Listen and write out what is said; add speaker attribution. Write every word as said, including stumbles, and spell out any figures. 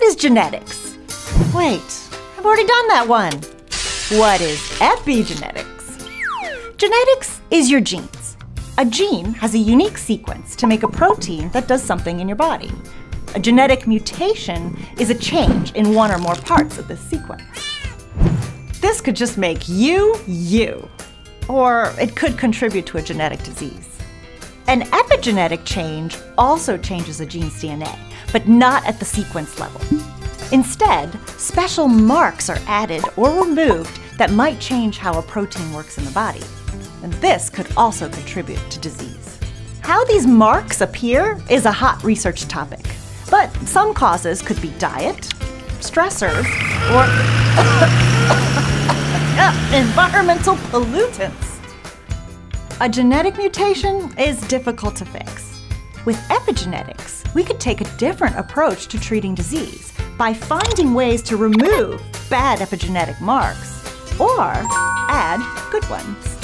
Speaker 1: is genetics? Wait, I've already done that one. What is epigenetics? Genetics is your genes. A gene has a unique sequence to make a protein that does something in your body. A genetic mutation is a change in one or more parts of this sequence. This could just make you, you. Or it could contribute to a genetic disease. An epigenetic change also changes a gene's D N A, but not at the sequence level. Instead, special marks are added or removed that might change how a protein works in the body. And this could also contribute to disease. How these marks appear is a hot research topic. But some causes could be diet, stressors, or environmental pollutants. A genetic mutation is difficult to fix. With epigenetics, we could take a different approach to treating disease by finding ways to remove bad epigenetic marks or add good ones.